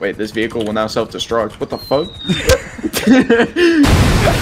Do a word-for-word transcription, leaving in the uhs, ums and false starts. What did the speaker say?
Wait, this vehicle will now self-destruct. What the fuck?